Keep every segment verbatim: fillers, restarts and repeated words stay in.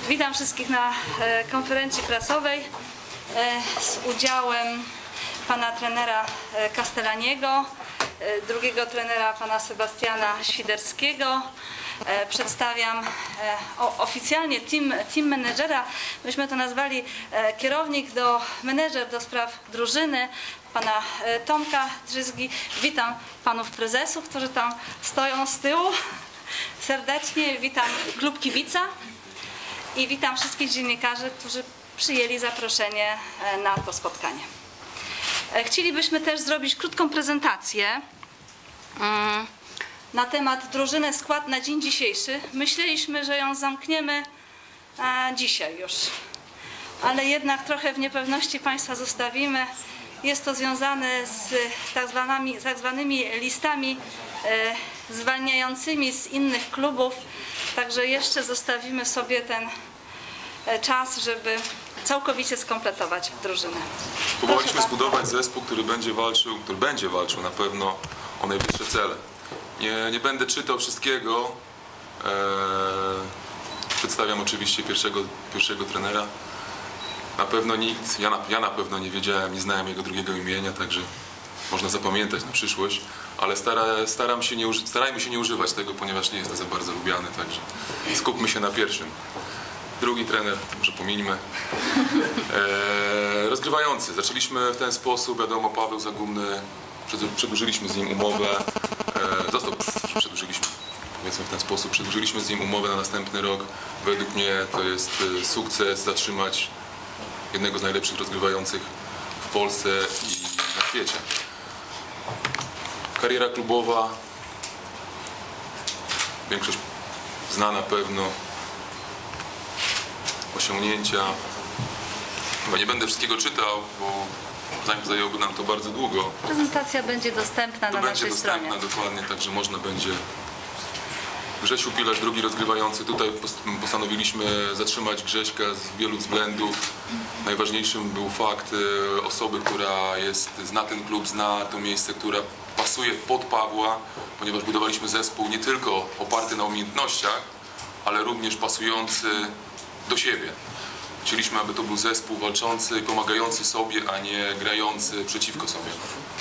Witam wszystkich na konferencji prasowej z udziałem pana trenera Castellaniego, drugiego trenera pana Sebastiana Świderskiego. Przedstawiam oficjalnie team, team menedżera, myśmy to nazwali kierownik do menedżer do spraw drużyny, pana Tomka Drzyzgi. Witam panów prezesów, którzy tam stoją z tyłu serdecznie. Witam klub kibica i witam wszystkich dziennikarzy, którzy przyjęli zaproszenie na to spotkanie. Chcielibyśmy też zrobić krótką prezentację na temat drużyny, skład na dzień dzisiejszy. Myśleliśmy, że ją zamkniemy dzisiaj już, ale jednak trochę w niepewności Państwa zostawimy. Jest to związane z tak zwanymi, tak zwanymi listami e, zwalniającymi z innych klubów, także jeszcze zostawimy sobie ten czas, żeby całkowicie skompletować drużynę. Próbowaliśmy zbudować zespół, który będzie walczył, który będzie walczył na pewno o najwyższe cele. Nie, nie będę czytał wszystkiego. Eee, przedstawiam oczywiście pierwszego, pierwszego trenera. Na pewno nikt, ja na, ja na pewno nie wiedziałem, nie znałem jego drugiego imienia, także można zapamiętać na przyszłość, ale stara, staram się nie, starajmy się nie używać tego, ponieważ nie jest to za bardzo lubiany, także skupmy się na pierwszym. Drugi trener, może pomińmy. Eee, rozgrywający. Zaczęliśmy w ten sposób, wiadomo, Paweł Zagumny, przedłużyliśmy z nim umowę, eee, został, przedłużyliśmy, powiedzmy w ten sposób, przedłużyliśmy z nim umowę na następny rok. Według mnie to jest sukces zatrzymać jednego z najlepszych rozgrywających w Polsce i na świecie. Kariera klubowa, większość zna na pewno, osiągnięcia. Chyba nie będę wszystkiego czytał, bo zajęłoby nam to bardzo długo. Prezentacja będzie dostępna to na będzie naszej dostępna, stronie. Dokładnie, także można będzie. Grzesiu Pilarz, drugi rozgrywający. Tutaj postanowiliśmy zatrzymać Grześka z wielu względów. Najważniejszym był fakt osoby, która jest, zna ten klub, zna to miejsce, która pasuje pod Pawła, ponieważ budowaliśmy zespół nie tylko oparty na umiejętnościach, ale również pasujący do siebie. Chcieliśmy, aby to był zespół walczący, pomagający sobie, a nie grający przeciwko sobie.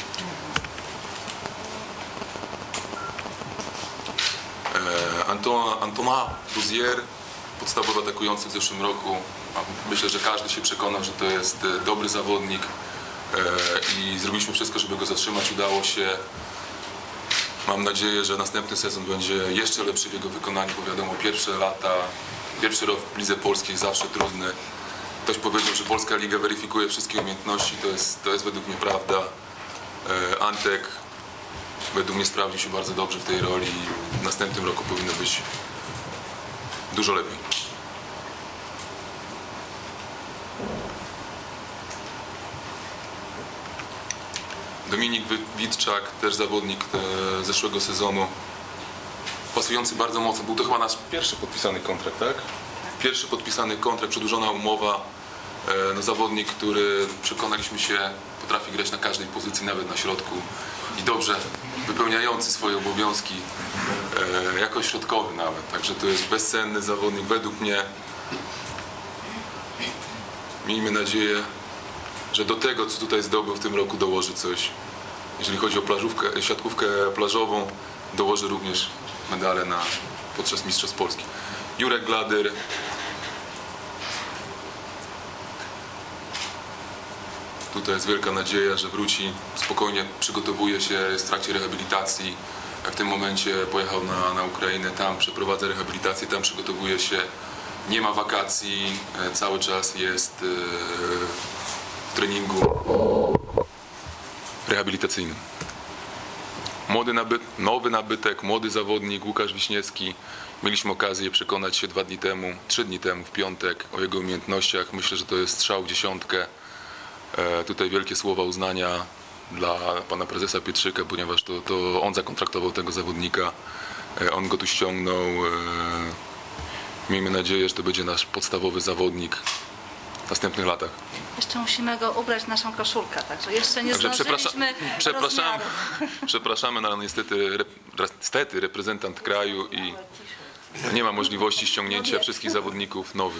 Antoine Douzier, podstawowy atakujący w zeszłym roku. Myślę, że każdy się przekonał, że to jest dobry zawodnik i zrobiliśmy wszystko, żeby go zatrzymać. Udało się. Mam nadzieję, że następny sezon będzie jeszcze lepszy w jego wykonaniu, bo wiadomo, pierwsze lata, pierwszy rok w lidze polskiej zawsze trudny. Ktoś powiedział, że Polska Liga weryfikuje wszystkie umiejętności, to jest, to jest według mnie prawda. Antek według mnie sprawdził się bardzo dobrze w tej roli i w następnym roku powinno być dużo lepiej. Dominik Witczak, też zawodnik zeszłego sezonu, pasujący bardzo mocno. Był to chyba nasz pierwszy podpisany kontrakt, tak? Pierwszy podpisany kontrakt, przedłużona umowa. No, zawodnik, który przekonaliśmy się potrafi grać na każdej pozycji, nawet na środku i dobrze wypełniający swoje obowiązki e, jako środkowy nawet. Także to jest bezcenny zawodnik według mnie. Miejmy nadzieję, że do tego, co tutaj zdobył w tym roku, dołoży coś. Jeżeli chodzi o plażówkę, siatkówkę plażową, dołoży również medale na, podczas Mistrzostw Polski. Jurek Gladyr. Tutaj jest wielka nadzieja, że wróci, spokojnie przygotowuje się, jest w trakcie rehabilitacji. W tym momencie pojechał na, na Ukrainę, tam przeprowadza rehabilitację, tam przygotowuje się. Nie ma wakacji, cały czas jest w treningu rehabilitacyjnym. Młody nabyt, nowy nabytek, młody zawodnik Łukasz Wiśniewski. Mieliśmy okazję przekonać się dwa dni temu, trzy dni temu, w piątek, o jego umiejętnościach. Myślę, że to jest strzał w dziesiątkę. E, tutaj wielkie słowa uznania dla pana prezesa Pietrzyka, ponieważ to, to on zakontraktował tego zawodnika. E, on go tu ściągnął. E, miejmy nadzieję, że to będzie nasz podstawowy zawodnik w następnych latach. Jeszcze musimy go ubrać w naszą koszulkę, także jeszcze nie Także zdążyliśmy przepraszamy, przepraszamy, no ale niestety, niestety reprezentant kraju i nie ma możliwości ściągnięcia wszystkich zawodników nowych.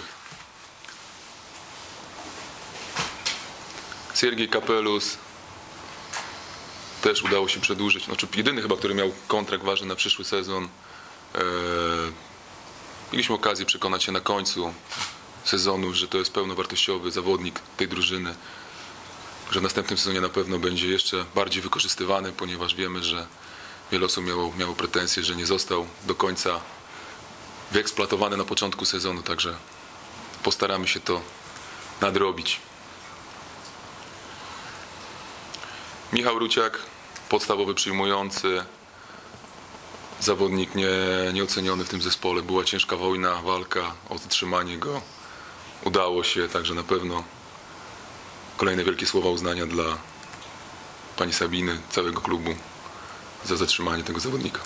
Siergiej Kapelus też udało się przedłużyć. Znaczy, jedyny chyba, który miał kontrakt ważny na przyszły sezon. Eee, mieliśmy okazję przekonać się na końcu sezonu, że to jest pełnowartościowy zawodnik tej drużyny, że w następnym sezonie na pewno będzie jeszcze bardziej wykorzystywany, ponieważ wiemy, że wiele osób miało, miało pretensje, że nie został do końca wyeksploatowany na początku sezonu, także postaramy się to nadrobić. Michał Ruciak, podstawowy przyjmujący, zawodnik nie, nieoceniony w tym zespole. Była ciężka wojna, walka o zatrzymanie go. Udało się, także na pewno kolejne wielkie słowa uznania dla pani Sabiny, całego klubu za zatrzymanie tego zawodnika.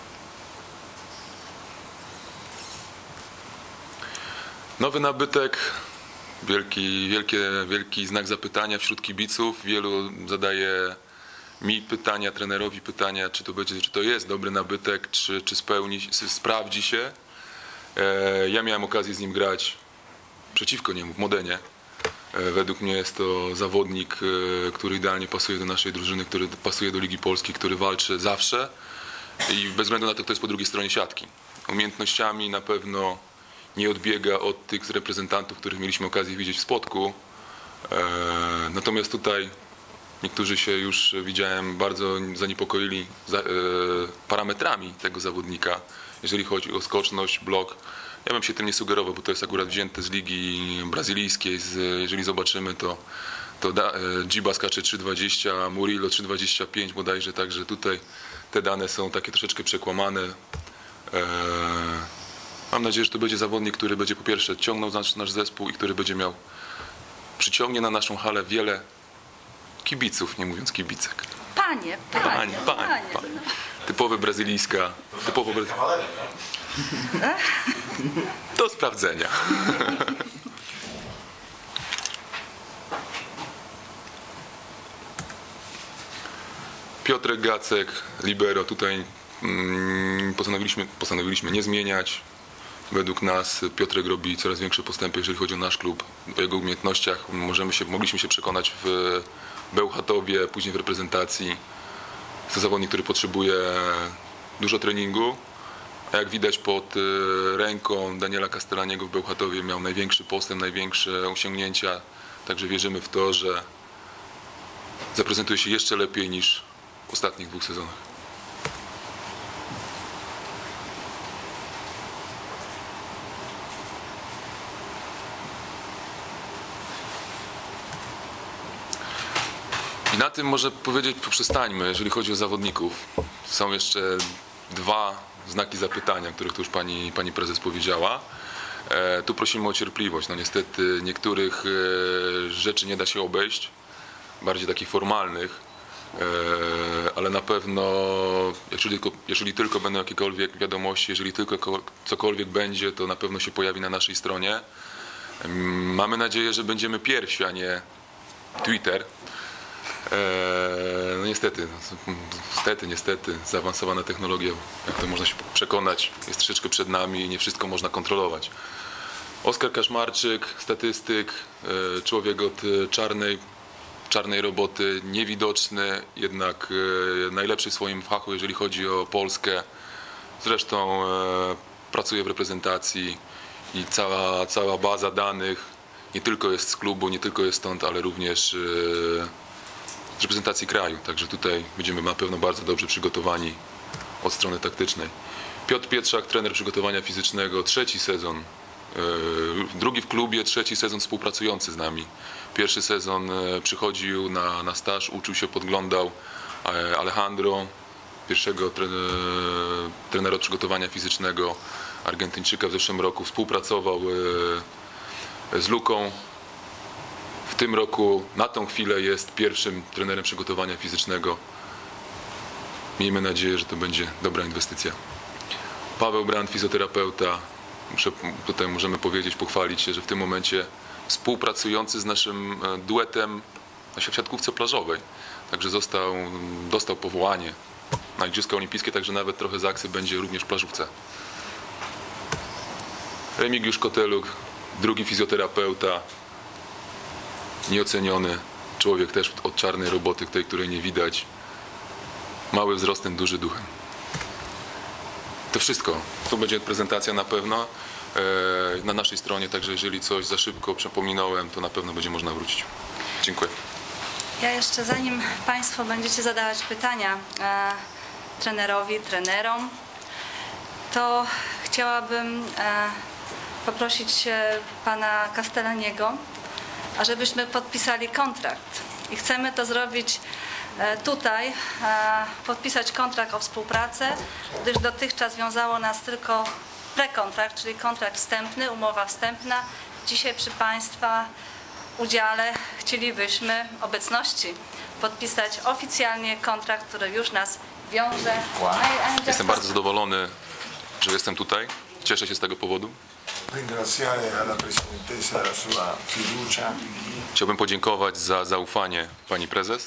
Nowy nabytek, wielki, wielkie, wielki znak zapytania wśród kibiców. Wielu zadaje mi pytania, trenerowi pytania, czy to będzie, czy to jest dobry nabytek, czy, czy spełni, sprawdzi się. E, ja miałem okazję z nim grać przeciwko niemu w Modenie. E, według mnie jest to zawodnik, e, który idealnie pasuje do naszej drużyny, który pasuje do Ligi Polskiej, który walczy zawsze i bez względu na to, kto jest po drugiej stronie siatki. Umiejętnościami na pewno nie odbiega od tych reprezentantów, których mieliśmy okazję widzieć w Spodku. E, natomiast tutaj niektórzy się już, widziałem, bardzo zaniepokoili za, e, parametrami tego zawodnika, jeżeli chodzi o skoczność, blok. Ja bym się tym nie sugerował, bo to jest akurat wzięte z ligi brazylijskiej. Z, jeżeli zobaczymy, to, to da, e, Giba skacze trzy dwadzieścia, Murillo trzy dwadzieścia pięć bodajże, także tutaj te dane są takie troszeczkę przekłamane. E, mam nadzieję, że to będzie zawodnik, który będzie po pierwsze ciągnął nasz, nasz zespół i który będzie miał, przyciągnie na naszą halę wiele kibiców, nie mówiąc kibicek. Panie, panie, Panie, panie, panie. panie. Typowe brazylijska, typowo bra... do sprawdzenia. Piotrek Gacek, libero, tutaj mm, postanowiliśmy, postanowiliśmy nie zmieniać. Według nas Piotrek robi coraz większe postępy, jeżeli chodzi o nasz klub. O jego umiejętnościach możemy się, mogliśmy się przekonać w Bełchatowie, później w reprezentacji. Jest to zawodnik, który potrzebuje dużo treningu. A jak widać pod ręką Daniela Castellaniego w Bełchatowie miał największy postęp, największe osiągnięcia. Także wierzymy w to, że zaprezentuje się jeszcze lepiej niż w ostatnich dwóch sezonach. I na tym może powiedzieć, poprzestańmy, jeżeli chodzi o zawodników. Są jeszcze dwa znaki zapytania, których tu już pani, pani prezes powiedziała. E, tu prosimy o cierpliwość. No niestety niektórych e, rzeczy nie da się obejść, bardziej takich formalnych, e, ale na pewno, jeżeli tylko, jeżeli tylko będą jakiekolwiek wiadomości, jeżeli tylko cokolwiek będzie, to na pewno się pojawi na naszej stronie. E, mamy nadzieję, że będziemy pierwsi, a nie Twitter. No niestety, niestety, niestety, zaawansowana technologia, jak to można się przekonać, jest troszeczkę przed nami i nie wszystko można kontrolować. Oskar Kaszmarczyk, statystyk, człowiek od czarnej, czarnej roboty, niewidoczny, jednak najlepszy w swoim fachu, jeżeli chodzi o Polskę. Zresztą pracuje w reprezentacji i cała, cała baza danych nie tylko jest z klubu, nie tylko jest stąd, ale również z reprezentacji kraju, także tutaj będziemy na pewno bardzo dobrze przygotowani od strony taktycznej. Piotr Pietrzak, trener przygotowania fizycznego, trzeci sezon, drugi w klubie, trzeci sezon współpracujący z nami. Pierwszy sezon przychodził na, na staż, uczył się, podglądał Alejandro, pierwszego trenera przygotowania fizycznego Argentyńczyka w zeszłym roku, współpracował z Luką. W tym roku na tą chwilę jest pierwszym trenerem przygotowania fizycznego. Miejmy nadzieję, że to będzie dobra inwestycja. Paweł Brand, fizjoterapeuta. Muszę, tutaj możemy powiedzieć, pochwalić się, że w tym momencie współpracujący z naszym duetem w siatkówce plażowej. Także został, dostał powołanie na Igrzyska Olimpijskie, także nawet trochę z akcji będzie również w plażówce. Remigiusz Koteluk, drugi fizjoterapeuta, nieoceniony człowiek też od czarnej roboty, tej, której nie widać. Mały wzrostem, duży duchem. To wszystko. To będzie prezentacja na pewno e, na naszej stronie, także jeżeli coś za szybko przepominałem, to na pewno będzie można wrócić. Dziękuję. Ja jeszcze zanim Państwo będziecie zadawać pytania e, trenerowi, trenerom, to chciałabym e, poprosić e, pana Castellaniego, ażebyśmy podpisali kontrakt. I chcemy to zrobić e, tutaj, e, podpisać kontrakt o współpracę, gdyż dotychczas wiązało nas tylko prekontrakt, czyli kontrakt wstępny, umowa wstępna. Dzisiaj przy Państwa udziale chcielibyśmy obecności podpisać oficjalnie kontrakt, który już nas wiąże. Jestem bardzo zadowolony, że jestem tutaj. Cieszę się z tego powodu. Ringraziare alla Presidentessa la sua fiducia. Chciałbym podziękować za zaufanie pani prezes.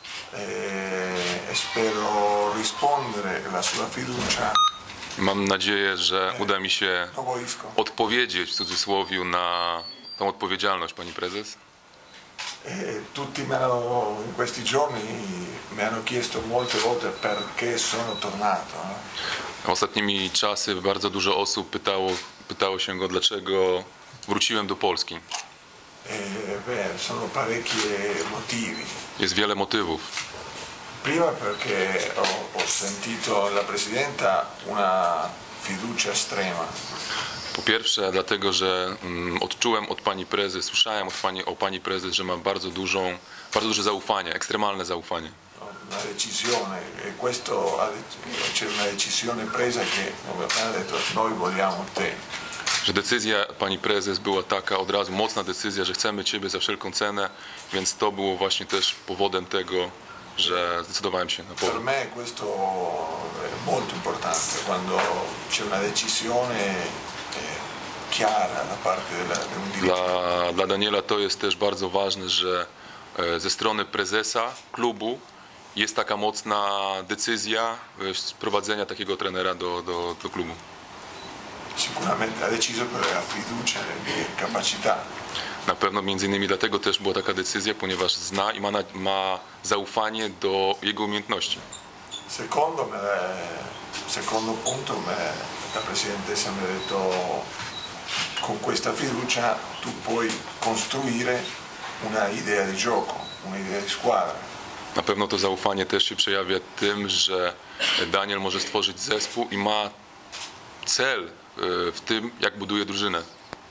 E spero rispondere alla sua fiducia. Mam nadzieję, że uda mi się No boisko. odpowiedzieć w cudzysłowie na tą odpowiedzialność pani prezes. E tutti mi hanno, in questi giorni mi hanno chiesto molte volte perché sono tornato. No? Ostatnimi czasy bardzo dużo osób pytało, pytało się go, dlaczego wróciłem do Polski. E beh, sono parecchi motivi. Jest wiele motywów. Prima perché ho, ho sentito nella Presidenta una fiducia estrema. Po pierwsze, dlatego, że mm, odczułem od pani prezes, słyszałem od pani, o pani prezes, że ma bardzo dużą, bardzo duże zaufanie, ekstremalne zaufanie. Una decisione, e questo c'è una decisione presa che come ha detto noi vogliamo te. Że decyzja pani prezes była taka, od razu mocna decyzja, że chcemy ciebie za wszelką cenę, więc to było właśnie też powodem tego, że zdecydowałem się na Per powrót. me questo è molto importante quando c'è una decisione chiara da parte della, di un dirigente. Dla, dla Daniela to jest też bardzo ważne, że e, ze strony prezesa klubu jest taka mocna decyzja e, sprowadzenia takiego trenera do, do, do klubu. Sicuramente ha deciso per la fiducia nelle mie capacità. Na pewno między innymi dlatego też była taka decyzja, ponieważ zna i ma, na, ma zaufanie do jego umiejętności. Secondo, me, secondo punto me, la Presidentessa mi ha detto con questa fiducia tu puoi costruire una idea di gioco, una idea di squadra. Na pewno to zaufanie też się przejawia tym, że Daniel może stworzyć zespół i ma cel e, w tym, jak buduje drużynę.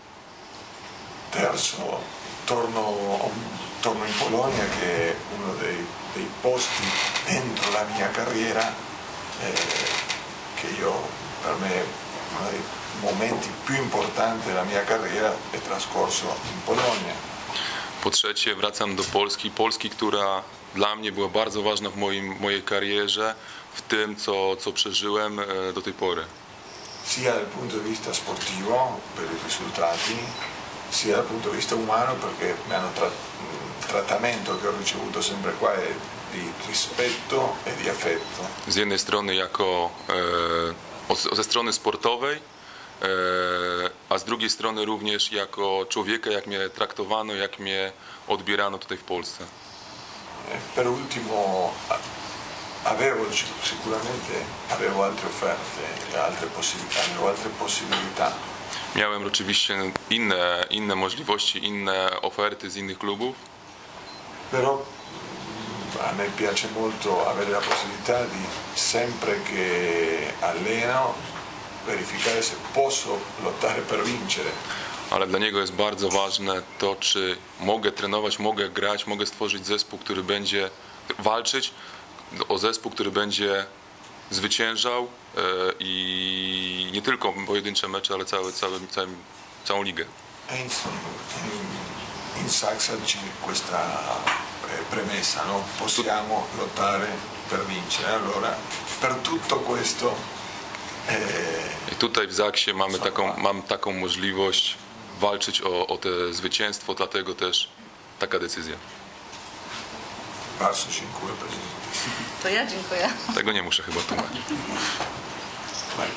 Terzo, torno, torno in Polonia che è uno dei, dei posti dentro la mia carriera eh, che io, per me, uno dei momenti più importanti della mia carriera è trascorso in Polonia. Po trzecie, wracam do Polski. Polski, która dla mnie była bardzo ważna w moim, mojej karierze, w tym, co, co przeżyłem e, do tej pory. Sia dal punto di vista sportivo, per i risultati, sia dal punto di vista umano, perché mi hanno tra- il trattamento che ho ricevuto sempre qua è di rispetto e di affetto. Z jednej strony jako e, o- ze strony sportowej, e, a z drugiej strony również jako człowieka, jak mnie traktowano, jak mnie odbierano tutaj w Polsce. E per ultimo, a- avevo sicuramente avevo altre offerte, altre possibilità, avevo altre possibilità. Miałem oczywiście inne, inne możliwości, inne oferty z innych klubów, Però a me piace molto avere la possibilità di, sempre che alleno, verificare se posso lottare per vincere. ale dla niego jest bardzo ważne to, czy mogę trenować, mogę grać, mogę stworzyć zespół, który będzie walczyć, o zespół, który będzie zwyciężał e, i nie tylko pojedyncze mecze, ale cały, cały, cały, całą ligę. E in, in, in Saxa c'è questa eh, premessa, no? Possiamo lottare per vincere. Allora, per tutto questo eh, I tutaj w Zaksie mamy taką, mam taką możliwość walczyć o, o te zwycięstwo, dlatego też taka decyzja. bardzo dziękuję, Presidente. To ja dziękuję. Tego nie muszę chyba tłumaczyć. Vai.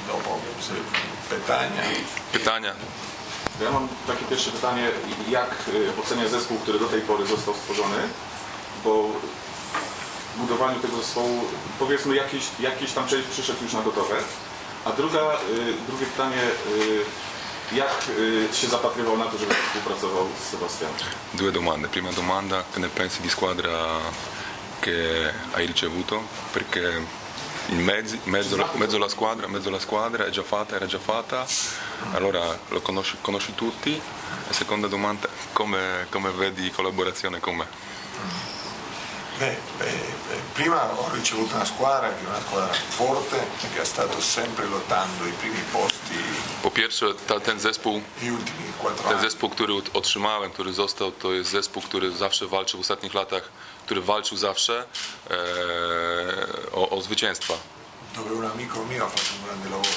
dopo se pytania. Pytania? Ja mam takie pierwsze pytanie, jak y, ocenia zespół, który do tej pory został stworzony, bo w budowaniu tego zespołu powiedzmy jakiś, jakiś tam część przyszedł już na gotowe, a druga, y, drugie pytanie, y, jak y, się zapatrywał na to, żeby współpracował z Sebastianem? Due domande. Prima domanda, che ne pensi di squadra che hai ricevuto? Perché in mezzo, mezzo, la, mezzo la squadra, mezzo la squadra è già fatta, era già fatta, allora lo conosci, conosci tutti. E seconda domanda, come, come vedi collaborazione con me? Beh, beh, beh, prima ho ricevuto una squadra che è una squadra forte, che è stato sempre lottando i primi posti Po pierwsze, ta, ten zespół, gli ultimi quattro ten anni. zespół, który otrzymałem, który został, to jest zespół, który zawsze walczył w ostatnich latach, który walczył zawsze e, o, o zwycięstwa. Dove un amico mio ha fatto un grande lavoro.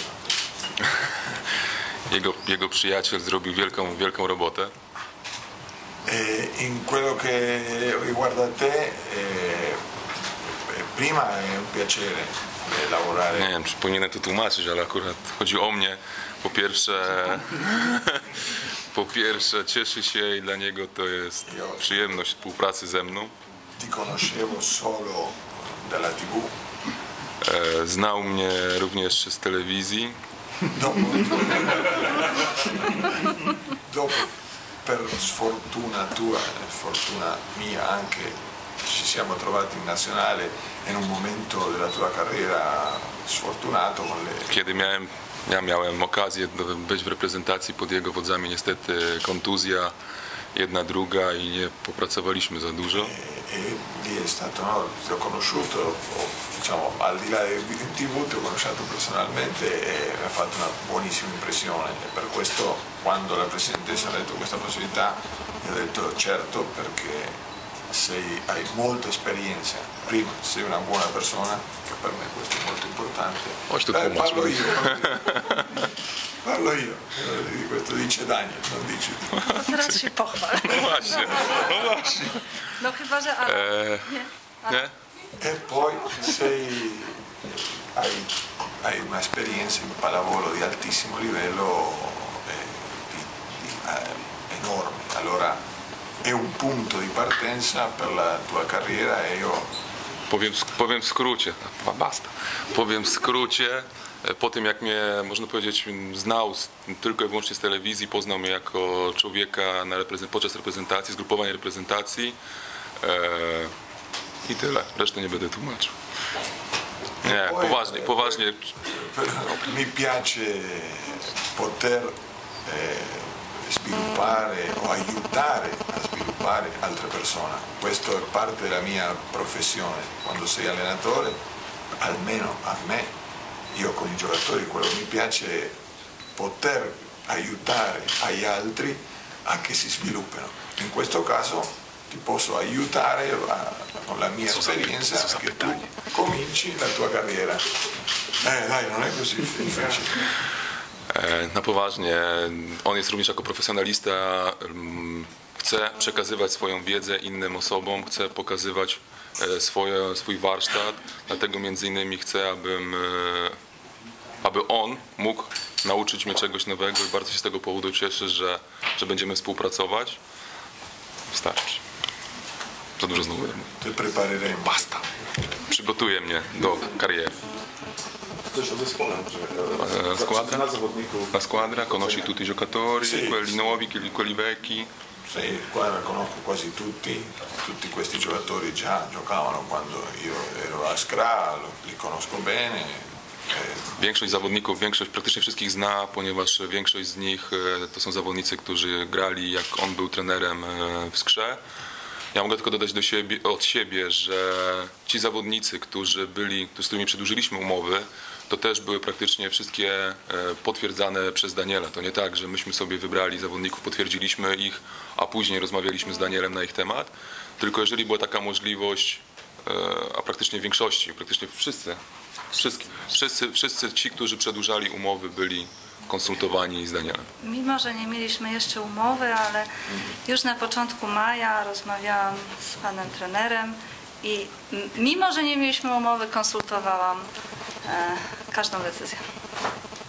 Jego, jego przyjaciel zrobił wielką, wielką robotę. E in quello che riguarda te, eh, prima è un piacere eh, lavorare. Nie wiem, czy powinienem to tłumaczyć, ale akurat chodzi o mnie. Po pierwsze, po pierwsze cieszy się i dla niego to jest przyjemność współpracy ze mną. Ti conoscevo solo dalla tivù. E, znał mnie również z telewizji. Dopo, dopo, per sfortuna tua e sfortuna mia anche, ci siamo trovati in nazionale in un momento della tua carriera sfortunato con le... Kiedy miałem, ja miałem okazję do- być w reprezentacji pod jego wodzami, niestety kontuzja, jedna, druga i nie popracowaliśmy za dużo. E, e lì è stato, no, ti ho conosciuto, ho, diciamo, al di là del T V ti ho conosciuto personalmente e mi ha fatto una buonissima impressione e per questo quando la Presidentessa ha detto questa possibilità io ho detto certo perché sei, hai molta esperienza, prima sei una buona persona, che per me questo è molto importante. Chodź tu Eh, tłumacz. parlo io, parlo io, Eh, di questo dice Daniel, non dici tu. Teraz się pochwal. No właśnie, no właśnie. No chyba, że ale. E, Nie. nie? E poi sei, hai, hai un'esperienza in pallavolo di altissimo livello eh, di, di, eh, enorme, allora è un punto di partenza per la tua carriera e io Powiem, powiem w skrócie, a, basta. Powiem w skrócie, e, po tym jak mnie, można powiedzieć, znał z, tylko i wyłącznie z telewizji, poznał mnie jako człowieka na reprezent, podczas reprezentacji, zgrupowania reprezentacji e, i tyle. Resztę nie będę tłumaczył. Nie, Poi- poważnie, poważnie. mi piace poter eh, sviluppare o aiutare a sviluppare altre persone. Questo è parte della mia professione. Quando sei allenatore, almeno a me, io con i giocatori, quello che mi piace è poter aiutare agli altri a che si sviluppino. In questo caso ti posso aiutare a- con la mia esperienza a che tu cominci la tua carriera. Eh dai, non è così difficile. E, Na poważnie, on jest również jako profesjonalista, mm, chce przekazywać swoją wiedzę innym osobom, chce pokazywać e, swoje, swój warsztat, dlatego między innymi chce, abym, e, aby on mógł nauczyć mnie czegoś nowego i bardzo się z tego powodu cieszę, że, że będziemy współpracować. Wystarczy. Za dużo znowu. Ti prepareremo. Basta. Przygotuje mnie do kariery. Coś o zespole może. E, skład? Na zawodników. La squadra conosci tutti i giocatori, Sì, quelli sì. nuovi, quelli, quelli vecchi. Sì, qua conosco quasi tutti, tutti questi giocatori già giocavano quando io ero a Scra, li conosco bene. eh, Większość zawodników, większość, praktycznie wszystkich zna, ponieważ większość z nich e, to są zawodnicy, którzy grali jak on był trenerem e, w Skrze. Ja mogę tylko dodać do siebie, od siebie, że ci zawodnicy, którzy byli, z którymi przedłużyliśmy umowy, to też były praktycznie wszystkie e, potwierdzane przez Daniela. To nie tak, że myśmy sobie wybrali zawodników, potwierdziliśmy ich, a później rozmawialiśmy z Danielem na ich temat. Tylko jeżeli była taka możliwość, e, a praktycznie w większości, praktycznie wszyscy, wszyscy, wszyscy, wszyscy ci, którzy przedłużali umowy, byli konsultowani z Danielem. Mimo, że nie mieliśmy jeszcze umowy, ale już na początku maja rozmawiałam z panem trenerem i m- mimo, że nie mieliśmy umowy, konsultowałam e, każdą decyzję.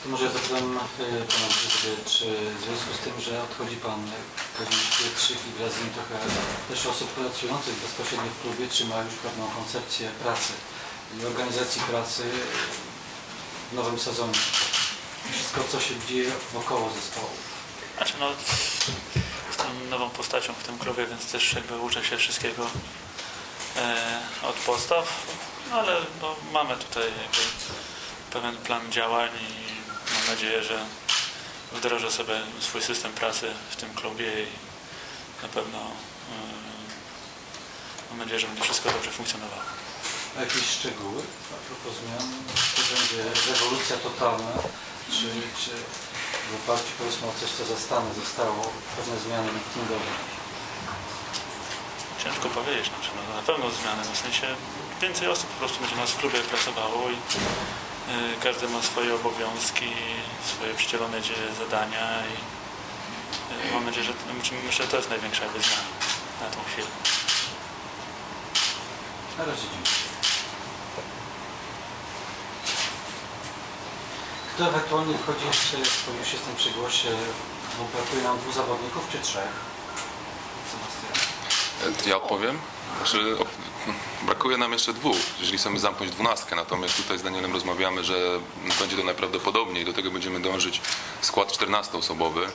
To może ja zapytam y, Pana Brzyzgę, czy w związku z tym, że odchodzi Pan Kazimierz Pietrzyk i wraz z nim trochę też osób pracujących bezpośrednio w klubie, czy ma już pewną koncepcję pracy i organizacji pracy w nowym sezonie? Wszystko, co się dzieje wokoło zespołu. Znaczy no, jestem nową postacią w tym klubie, więc też jakby uczę się wszystkiego e, od podstaw, no, ale no, mamy tutaj jakby pewien plan działań i mam nadzieję, że wdrożę sobie swój system pracy w tym klubie i na pewno e, mam nadzieję, że będzie wszystko dobrze funkcjonowało. A jakieś szczegóły a propos zmian? To będzie rewolucja totalna, czy, czy w oparciu powiedzmy o coś, co zastane zostało, pewne zmiany marketingowe? Ciężko powiedzieć, znaczy, no, na pewno zmiany, w sensie więcej osób po prostu będzie u nas w klubie pracowało i y, każdy ma swoje obowiązki, swoje przydzielone zadania i y, mam nadzieję, że myślę, że to jest największa jakby zmiana na tą chwilę. Na razie dziękuję. Kto ewentualnie wchodzi jeszcze, bo już jestem przy głosie, bo brakuje nam dwóch zawodników czy trzech? Sebastian. Ja odpowiem. Znaczy, o, brakuje nam jeszcze dwóch, jeżeli chcemy zamknąć dwunastkę, natomiast tutaj z Danielem rozmawiamy, że będzie to najprawdopodobniej, do tego będziemy dążyć skład czternastoosobowy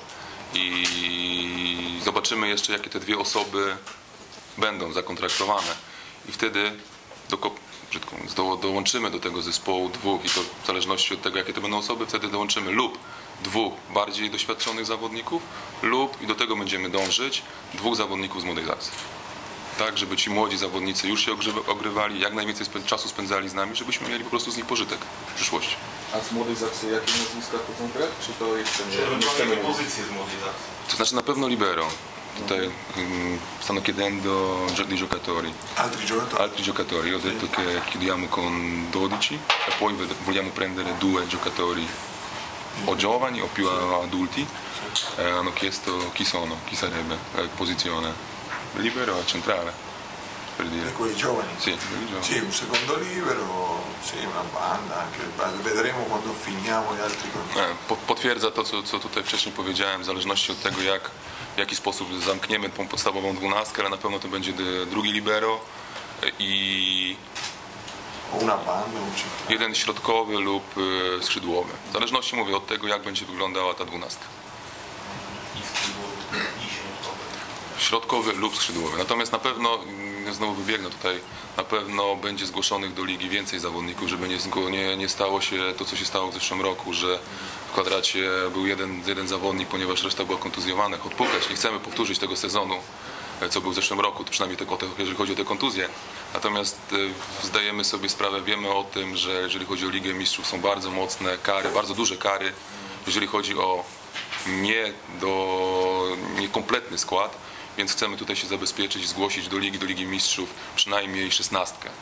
i zobaczymy jeszcze, jakie te dwie osoby będą zakontraktowane i wtedy do, brzydko mówiąc, do, dołączymy do tego zespołu dwóch i to w zależności od tego, jakie to będą osoby, wtedy dołączymy lub dwóch bardziej doświadczonych zawodników lub i do tego będziemy dążyć dwóch zawodników z Młodej Zaksy. Tak, żeby ci młodzi zawodnicy już się ogrywali, jak najwięcej czasu spędzali z nami, żebyśmy mieli po prostu z nich pożytek w przyszłości. A z Młodej Zaksy jakie nazwiska chodzą grać? Czy to jeszcze nie? Czy nie chcemy mówić? pozycje z Młodej Zaksy? To znaczy na pewno libero. Tutaj um, stanno chiedendo dei giocatori. Altri giocatori? Altri giocatori. Io ho detto che chiudiamo con dodici e poi ved- vogliamo prendere due giocatori o giovani o più adulti. Eh, hanno chiesto chi sono, chi sarebbe la posizione. Libero o centrale, per dire. Di quei giovani? Sì, quelli giovani. Sì, un secondo libero, sì, una banda, anche, vedremo quando finiamo gli altri contratti. E, po- Potwierdza to, co, co tutaj wcześniej powiedziałem, w zależności od tego, jak, w jaki sposób zamkniemy tą podstawową dwunastkę, ale na pewno to będzie d- drugi libero i Una banda, un centrale. jeden środkowy lub y, skrzydłowy. W zależności, mówię, od tego, jak będzie wyglądała ta dwunastka. I skrzydłowy, i środkowy. Środkowy lub skrzydłowy. Natomiast na pewno, mm, znowu wybiegnę tutaj, na pewno będzie zgłoszonych do ligi więcej zawodników, żeby nie, zgo- nie, nie stało się to, co się stało w zeszłym roku, że w kwadracie był jeden, jeden zawodnik, ponieważ reszta była kontuzjowana. Odpukać, nie chcemy powtórzyć tego sezonu, co był w zeszłym roku, to przynajmniej tylko jeżeli chodzi o te kontuzje. Natomiast e, zdajemy sobie sprawę, wiemy o tym, że jeżeli chodzi o Ligę Mistrzów, są bardzo mocne kary, bardzo duże kary, jeżeli chodzi o nie do niekompletny skład, więc chcemy tutaj się zabezpieczyć, zgłosić do Ligi, do Ligi Mistrzów przynajmniej szesnastkę.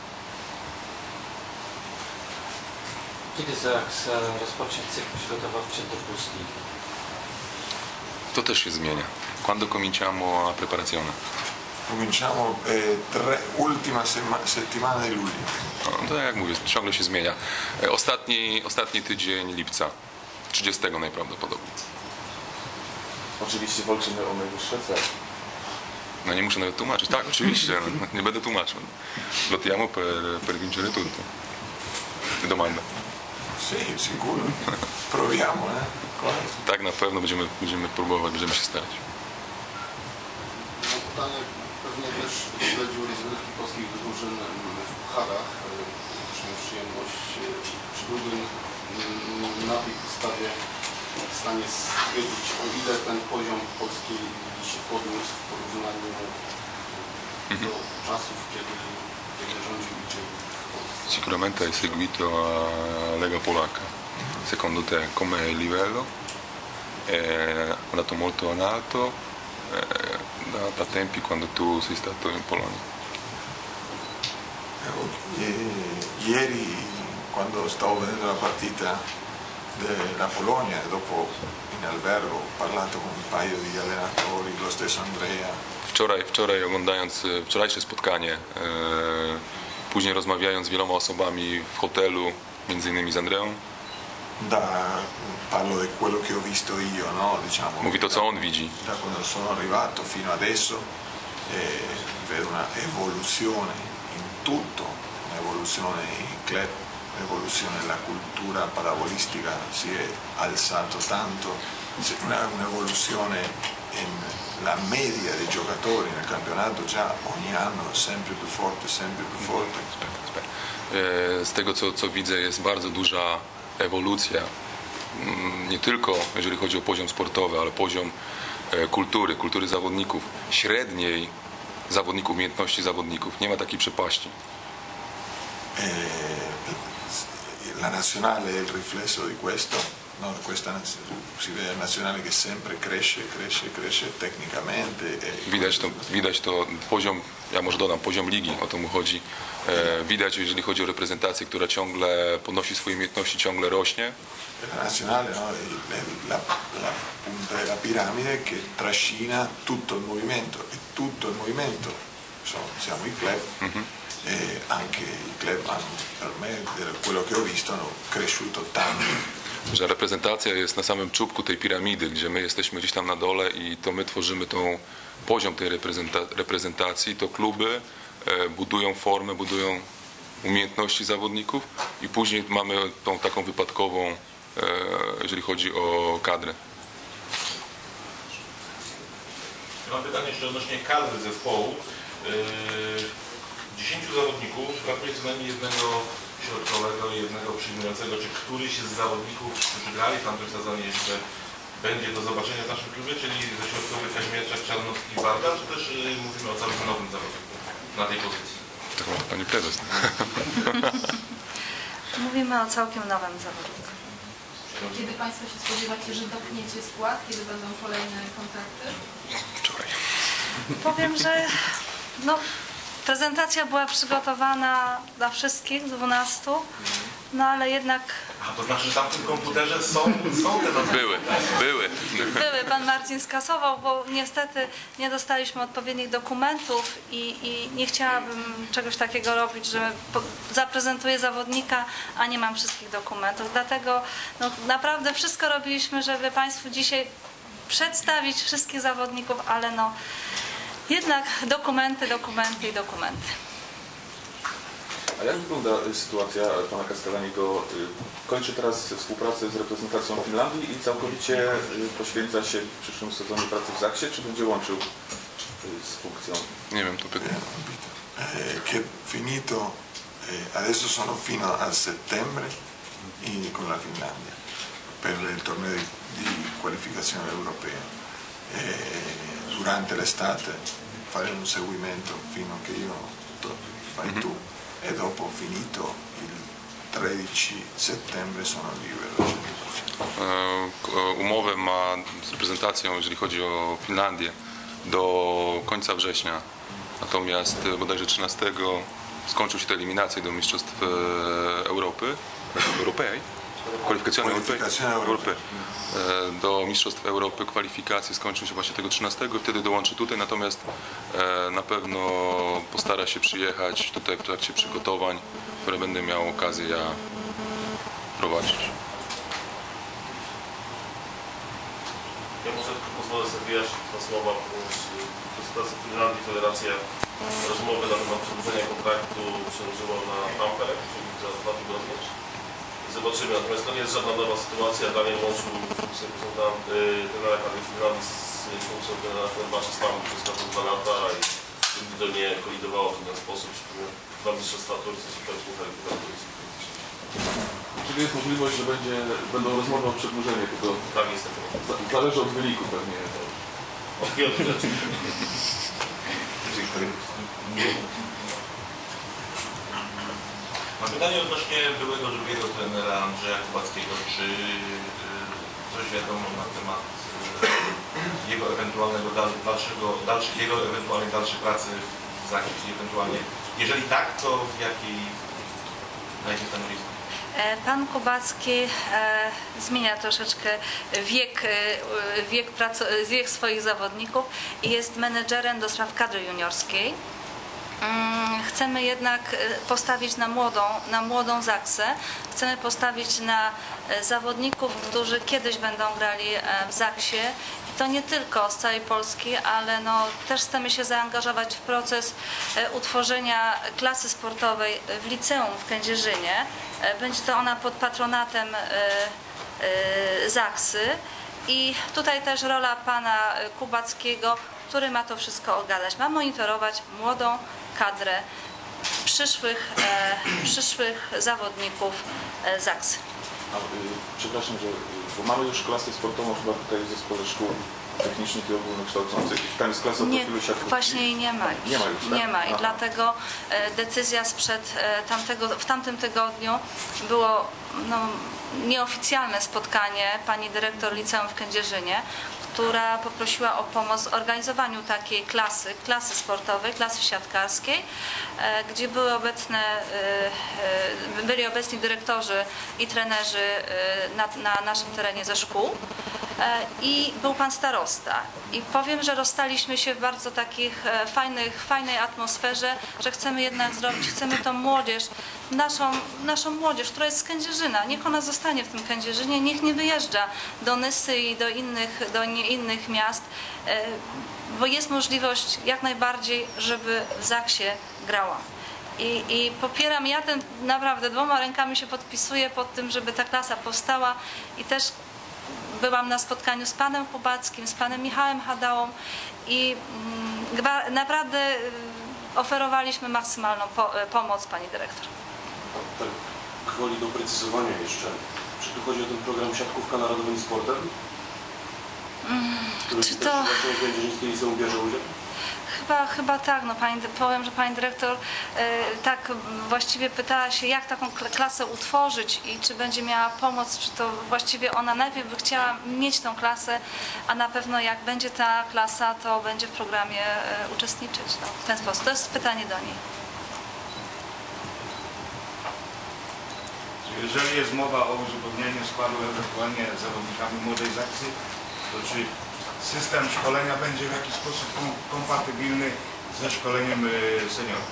Kiedy Zaksa rozpocznie cykl przygotowawczy do Plus Ligi? To też się zmienia. Quando cominciamo la preparazione? Cominciamo eh, tre, ultima sema- settimana di luglio. No, to jak mówię, ciągle się zmienia. E, Ostatni, ostatni tydzień lipca, trzydziestego najprawdopodobniej. Oczywiście walczymy o najwyższe cele. No nie muszę nawet tłumaczyć. Tak, oczywiście, no, nie będę tłumaczył. Lottiamo per, per vincere tutto. Domanda. Sì, sicuro. Proviamo, eh. Cosa? Tak, na pewno będziemy, będziemy próbować, będziemy się starać. No, pytanie pewnie też śledził rozgrywki polskich drużyn w pucharach. Też miał przyjemność. Czy byłbym na tej podstawie w stanie stwierdzić, o ile ten poziom polskiej ligi się podniósł w porównaniu do czasów, kiedy, kiedy rządził Iczyk w Polsce? Sicuramente hai seguito la Lega Polacca. Secondo te com'è il livello? È andato molto in alto eh, da, da tempi quando tu sei stato in Polonia? Eh, Ieri, quando stavo vedendo la partita della Polonia e dopo in albergo ho parlato con un paio di allenatori, lo stesso Andrea. Wczoraj, wczoraj oglądając e, wczorajsze spotkanie, e, później rozmawiając z wieloma osobami w hotelu, między innymi z Andreą, da, parlo di quello che ho visto io, no? Diciamo, Mówi to, co on widzi. da quando sono arrivato fino adesso eh, vedo una evoluzione in tutto, un'evoluzione in club, un'evoluzione nella cultura pallavolistica si è alzato tanto, una, un'evoluzione nella media dei giocatori nel campionato già ogni anno sempre più forte, sempre più forte. E, Z tego, co, co widzę, jest bardzo duża ewolucja, mm, nie tylko jeżeli chodzi o poziom sportowy, ale poziom e, kultury, kultury zawodników, średniej zawodników, umiejętności zawodników. Nie ma takiej przepaści. Eh, la nazionale è il riflesso di questo, no? Questa naz- si vede la nazionale che sempre cresce, cresce, cresce tecnicamente. E Widać to, widać to poziom, ja może dodam, poziom ligi, o to mu chodzi. E, widać, jeżeli chodzi o reprezentację, która ciągle podnosi swoje umiejętności, ciągle rośnie. la nazionale, no? È la, la punta della piramide che trascina tutto il movimento e tutto il movimento, insomma, siamo i club. Mhm. E anche i club hanno, per me, da quello che ho visto, hanno cresciuto tanto. Że reprezentacja jest na samym czubku tej piramidy, gdzie my jesteśmy gdzieś tam na dole i to my tworzymy tą poziom tej reprezenta- reprezentacji, to kluby e, budują formę, budują umiejętności zawodników i później mamy tą taką wypadkową, e, jeżeli chodzi o kadrę. Mam pytanie jeszcze odnośnie kadry zespołu. dziesięciu zawodników, brakuje co najmniej jednego środkowego i jednego przyjmującego. Czy któryś z zawodników, którzy grali w tamtym sezonie, jeszcze będzie do zobaczenia w naszym klubie, czyli ze środkowych Kaźmierczak, Czarnowski i Warga, czy też y, mówimy o całym nowym zawodniku na tej pozycji? Tak ma pani prezes. Mówimy o całkiem nowym zawodniku. Kiedy Państwo się spodziewacie, że dopniecie skład? Kiedy będą kolejne kontrakty? Wczoraj. Powiem, że no, prezentacja była przygotowana dla wszystkich, dwunastu, no ale jednak A to znaczy, że tam w tym komputerze są, są te notatki? Były, były. były. Pan Marcin skasował, bo niestety nie dostaliśmy odpowiednich dokumentów i, i nie chciałabym czegoś takiego robić, że po, zaprezentuję zawodnika, a nie mam wszystkich dokumentów. Dlatego no, naprawdę wszystko robiliśmy, żeby Państwu dzisiaj przedstawić wszystkich zawodników, ale no jednak dokumenty, dokumenty i dokumenty. A jak wygląda sytuacja pana Castellaniego? Kończy teraz współpracę z reprezentacją Finlandii i całkowicie poświęca się w przyszłym sezonie pracy w Zaksie, czy będzie łączył z funkcją? Nie wiem, to pytanie. Eh, che finito, eh, adesso sono fino a settembre in, con la Finlandia per il torneo di, di qualificazione europea. Eh, durante l'estate fare un seguimento fino a che io to- fai Mhm. tu e dopo finito il tredici settembre sono libero. E, k- Umowę ma z reprezentacją, jeżeli chodzi o Finlandię, do końca września. Natomiast e, bodajże trzynastego skończył się te eliminacje do Mistrzostw e, Europy, Europej, kwalifikacje Kwalifikacje Europy. E, Do Mistrzostw Europy kwalifikacje skończą się właśnie tego trzynastego i wtedy dołączy tutaj, natomiast e, na pewno postara się przyjechać tutaj w trakcie przygotowań, które będę miał okazję ja prowadzić. Ja może tylko pozwolę sobie wyjaśnić dwa słowa. Prezentacja Finlandii, Federacja rozmowy na temat przedłużenia kontraktu przełożyła na Tampere, czyli za dwa tygodnie. Zobaczymy, natomiast to nie jest żadna nowa sytuacja. Daniel łączył funkcję trenera kadry Finlandii z funkcją trenera Fenerbahce Stambu przez ostatnie dwa lata i nigdy to nie kolidowało w ten sposób. Dwa mistrzostwa Turcji, Superpuchar i Puchar Turcji. Czyli jest możliwość, że będzie, będą rozmowy o przedłużeniu tego? Tak, niestety. za- Zależy od wyniku pewnie. Od wielu rzeczy. Mam pytanie odnośnie byłego drugiego trenera Andrzeja Kubackiego. Czy y, coś wiadomo na temat y, jego ewentualnego dal- dalszego, dalszy, jego ewentualnej dalszej pracy w Zakie, czyli ewentualnie, jeżeli tak, to w jakiej, na jakim stanowisku? E, Pan Kubacki e, zmienia troszeczkę wiek, e, wiek, praco- wiek swoich zawodników i jest menedżerem do spraw kadry juniorskiej. Mm, chcemy jednak postawić na młodą, na młodą Zaksę. Chcemy postawić na zawodników, którzy kiedyś będą grali w Zaksie. I to nie tylko z całej Polski, ale no, też chcemy się zaangażować w proces utworzenia klasy sportowej w liceum w Kędzierzynie. Będzie to ona pod patronatem Zaksy. I tutaj też rola pana Kubackiego, który ma to wszystko ogadać. Ma monitorować młodą kadrę przyszłych, e, przyszłych zawodników e, Zaksy. A, y, przepraszam, że bo mamy już klasę sportową chyba tutaj w zespole szkół technicznych i ogólnokształcących. Tam jest klasa Nie, profilu siatkówki. właśnie jej nie ma już. Nie ma już, tak? Nie ma i Aha. dlatego e, decyzja sprzed e, tamtego, w tamtym tygodniu było no, nieoficjalne spotkanie pani dyrektor liceum w Kędzierzynie, która poprosiła o pomoc w organizowaniu takiej klasy, klasy sportowej, klasy siatkarskiej, e, gdzie były obecne, e, e, byli obecni dyrektorzy i trenerzy e, na, na naszym terenie ze szkół. I był pan starosta. I powiem, że rozstaliśmy się w bardzo takich fajnych, fajnej atmosferze, że chcemy jednak zrobić, chcemy tą młodzież, naszą, naszą młodzież, która jest z Kędzierzyna, niech ona zostanie w tym Kędzierzynie, niech nie wyjeżdża do Nysy i do innych, do nie innych miast, bo jest możliwość jak najbardziej, żeby w Zaksie grała. I, I popieram, ja ten naprawdę dwoma rękami się podpisuję pod tym, żeby ta klasa powstała i też byłam na spotkaniu z panem Kubackim, z panem Michałem Hadałą i mm, naprawdę oferowaliśmy maksymalną po, pomoc pani dyrektor. Tak, gwoli doprecyzowania jeszcze. Czy tu chodzi o ten program Siatkówka Narodowym Sportem? Mm, który czy też to... właśnie w Kędzierzyńskiej liceum bierze udział? Chyba, chyba tak, no pani, powiem, że pani dyrektor e, tak właściwie pytała się, jak taką klasę utworzyć i czy będzie miała pomoc, czy to właściwie ona najpierw by chciała mieć tą klasę, a na pewno jak będzie ta klasa, to będzie w programie e, uczestniczyć no, w ten sposób. To jest pytanie do niej. Jeżeli jest mowa o uzupełnieniu składu ewentualnie zawodnikami młodej Zaksy, to czy system szkolenia będzie w jakiś sposób kompatybilny ze szkoleniem seniorów?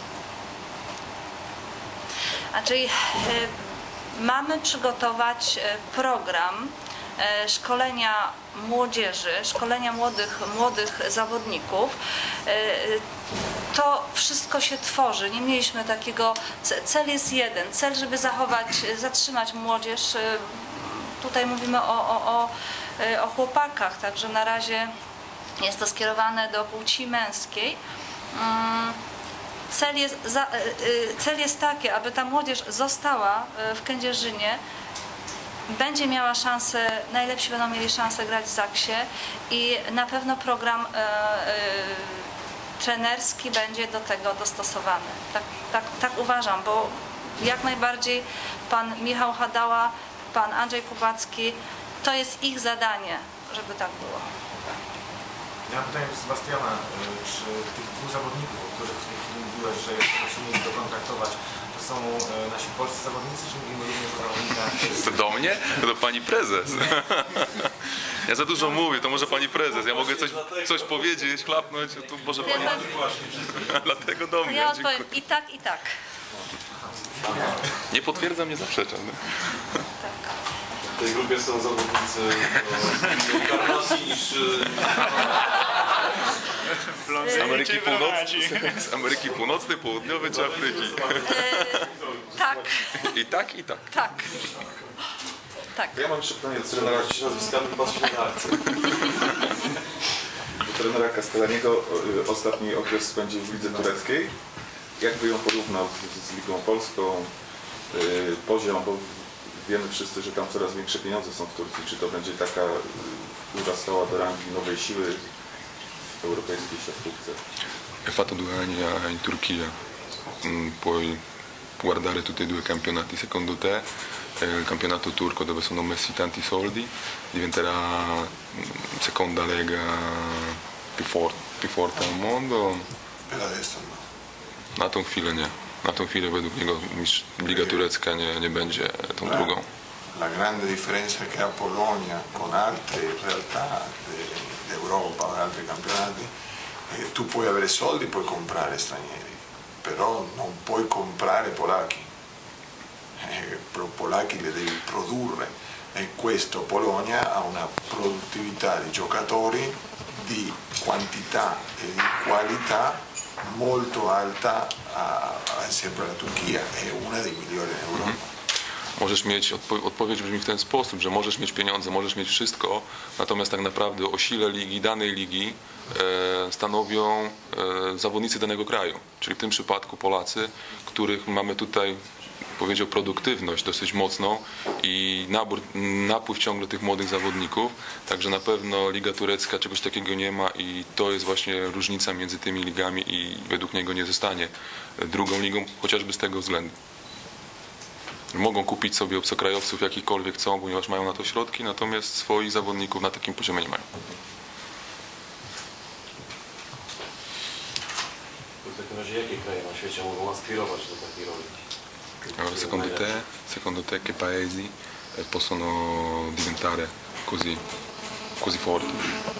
A czyli y, mamy przygotować program y, szkolenia młodzieży, szkolenia młodych, młodych zawodników. Y, to wszystko się tworzy. Nie mieliśmy takiego, cel jest jeden, cel, żeby zachować, zatrzymać młodzież. Y, tutaj mówimy o, o, o o chłopakach, także na razie jest to skierowane do płci męskiej. Cel jest, cel jest taki, aby ta młodzież została w Kędzierzynie, będzie miała szansę, najlepsi będą mieli szansę grać w Zaksie i na pewno program trenerski będzie do tego dostosowany. Tak, tak, tak uważam, bo jak najbardziej pan Michał Hadała, pan Andrzej Kubacki, to jest ich zadanie, żeby tak było. Ja mam pytanie do Sebastiana, czy tych dwóch zawodników, o których w tej chwili mówiłeś, że musimy ich dokontraktować, to są nasi polscy zawodnicy, czy mówimy również o zawodnikach? To do mnie? To do pani prezes. Ja za dużo mówię, to może pani prezes. Ja mogę coś, coś powiedzieć, chlapnąć, to może pani... Dlatego do mnie. Ja odpowiem i tak, i tak. Nie potwierdzam, nie zaprzeczam. W tej grupie są zawodnicy do Karnasji niż... Z Ameryki Północnej, z Ameryki Północnej, Południowej czy Afryki? Yy, tak. I tak, i tak. Tak. Tak. Ja mam jeszcze pytanie do trenera. nazwiskami patrzcie na akcję. Do trenera Castellaniego ostatni okres spędził w lidze tureckiej. Jakby ją porównał z Ligą Polską, poziom, bo wiemy wszyscy, że tam coraz większe pieniądze są w Turcji. Czy to będzie taka urastała do rangi nowej siły w europejskiej siatkówce? Ho fatto due anni in Turchia, puoi guardare tutti e due i campionati. Secondo te il campionato turco, dove sono messi tanti soldi, diventerà seconda lega più, for più forte al mondo? Per adesso no. Na tą chwilę nie. Na tą chwilę według niego Liga Turecka nie, nie będzie tą la, drugą. La grande differenza che ha Polonia con altre realtà d'Europa o altri campionati, eh, tu puoi avere soldi, puoi comprare stranieri. però non puoi comprare polacchi, eh, polacchi li devi produrre, e questo Polonia ha una produttività di giocatori di quantità e di qualità molto alta, a, a sempre la Turchia è una dei migliori in Europa. Mhm. Możesz mieć, odpo odpowiedź brzmi w ten sposób, że możesz mieć pieniądze, możesz mieć wszystko, natomiast tak naprawdę o sile ligi, danej ligi e, stanowią e, zawodnicy danego kraju. Czyli w tym przypadku Polacy, których mamy tutaj, powiedział, produktywność dosyć mocną i nabór, napływ ciągle tych młodych zawodników, także na pewno Liga Turecka czegoś takiego nie ma i to jest właśnie różnica między tymi ligami i według niego nie zostanie drugą ligą, chociażby z tego względu. Mogą kupić sobie obcokrajowców jakichkolwiek chcą, ponieważ mają na to środki, natomiast swoich zawodników na takim poziomie nie mają. W takim razie jakie kraje na świecie mogą aspirować do takiej roli? Allora, secondo te, secondo te che paesi possono diventare così, così forti?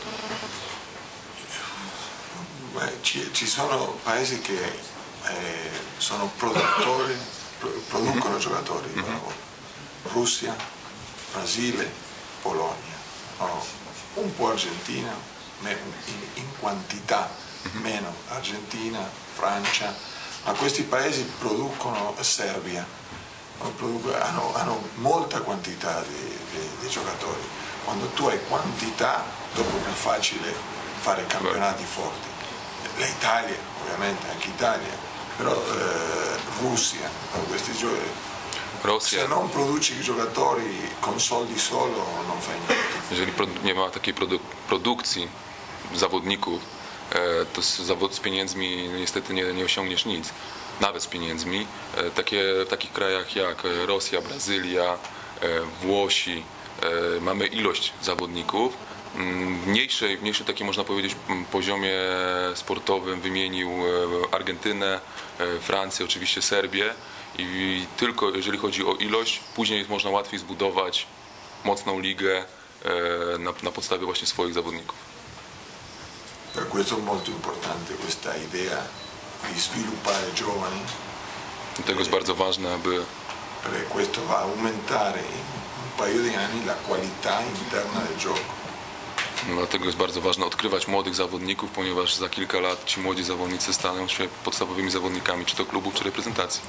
Beh, ci, ci sono paesi che eh, sono produttori, producono mm-hmm. giocatori, mm-hmm. no? Russia, Brasile, Polonia, no? Un po' Argentina, in, in quantità mm-hmm. meno Argentina, Francia, ma questi paesi producono, Serbia, hanno, hanno molta quantità di, di, di giocatori. Quando tu hai quantità, dopo è più facile fare campionati forti. L'Italia, ovviamente, anche Italia, però eh, Russia, questi giocatori. Rosja. Se non produci giocatori con soldi solo, non fai niente. Jeżeli nie ma takiej produ produkcji zawodników, to z, zawod, z pieniędzmi niestety nie, nie osiągniesz nic, nawet z pieniędzmi. Takie, w takich krajach jak Rosja, Brazylia, Włosi mamy ilość zawodników. Mniejszej, mniejszy taki, można powiedzieć, poziomie sportowym wymienił Argentynę, Francję, oczywiście Serbię i tylko jeżeli chodzi o ilość, później można łatwiej zbudować mocną ligę na, na podstawie właśnie swoich zawodników. Per questo è molto importante questa idea di sviluppare giovani. Dlatego jest bardzo ważne, aby perché questo va a aumentare in un paio di anni la qualità interna del gioco. Dlatego jest bardzo ważne odkrywać młodych zawodników, ponieważ za kilka lat ci młodzi zawodnicy staną się podstawowymi zawodnikami czy to klubów, czy reprezentacji.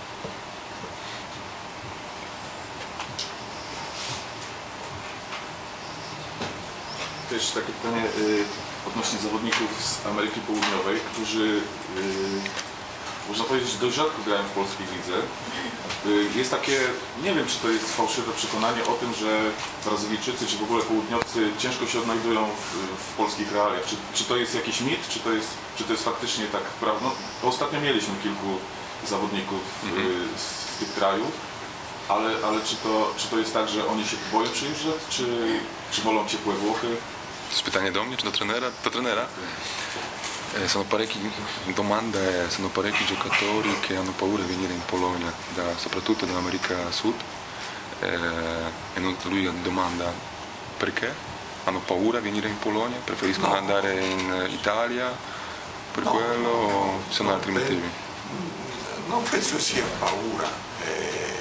Też takie pytanie y, odnośnie zawodników z Ameryki Południowej, którzy y, można powiedzieć dość rzadko grają w polskiej lidze. Y, jest takie, nie wiem czy to jest fałszywe przekonanie o tym, że Brazylijczycy czy w ogóle południowcy ciężko się odnajdują w, w polskich realiach. Czy, czy to jest jakiś mit, czy to jest, czy to jest faktycznie tak prawda? No, ostatnio mieliśmy kilku zawodników y, z, z tych krajów, ale, ale czy, to, czy to jest tak, że oni się boją przyjeżdżać, czy, czy wolą ciepłe Włochy? To jest pytanie do mnie, czy do trenera? Do trenera? Eh, sono parecchi, domanda è, sono parecchi giocatori che hanno paura di venire in Polonia, da, soprattutto dall'America Sud. Eh, e lui domanda perché? Hanno paura di venire in Polonia? Preferiscono no. andare in Italia? Per no, quello no, o ci sono no, altri per, motivi? Non penso sia paura. Eh,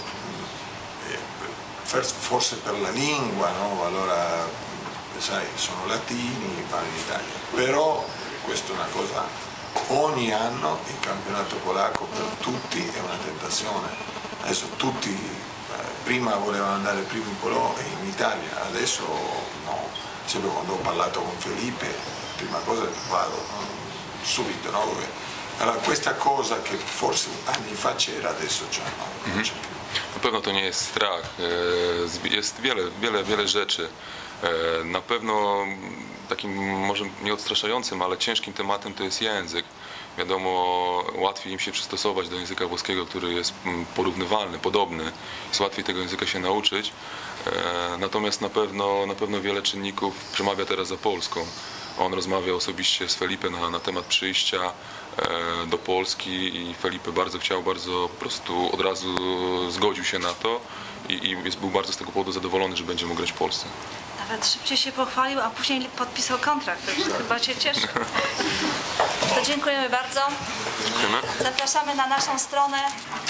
forse per la lingua, no? Allora, sai, sono latini, vanno in Italia. Però questa è una cosa, ogni anno il campionato polacco per tutti è una tentazione. Adesso tutti, eh, prima volevano andare prima in Polonia e in Italia, adesso no. Sempre quando ho parlato con Felipe, prima cosa vado no? subito, no? Allora questa cosa che forse anni fa c'era, adesso già no. Mhm. Na pewno to nie jest strach, jest wiele, wiele, wiele rzeczy. Na pewno takim może nie odstraszającym, ale ciężkim tematem to jest język. Wiadomo, łatwiej im się przystosować do języka włoskiego, który jest porównywalny, podobny. Jest łatwiej tego języka się nauczyć. Natomiast na pewno, na pewno wiele czynników przemawia teraz za Polską. On rozmawiał osobiście z Felipe na, na temat przyjścia e, do Polski i Felipe bardzo chciał, bardzo po prostu od razu zgodził się na to i, i jest, był bardzo z tego powodu zadowolony, że będzie mógł grać w Polsce. Nawet szybciej się pochwalił, a później podpisał kontrakt, także chyba się cieszy. To dziękujemy bardzo. Dziękujemy. Zapraszamy na naszą stronę